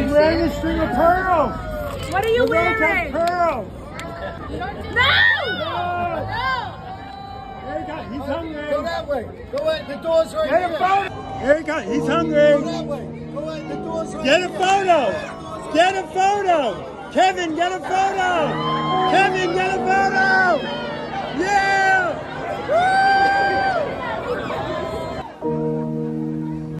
He's wearing a string of pearls. What are you wearing? Pearls. No! There you go. He's hungry. Go that way. Go ahead. The door's right Get here. a photo. There you go. He's hungry. Go that way. Go ahead. The door's right Get a here. photo. Get a photo. Kevin, get a photo. Kevin, get a photo.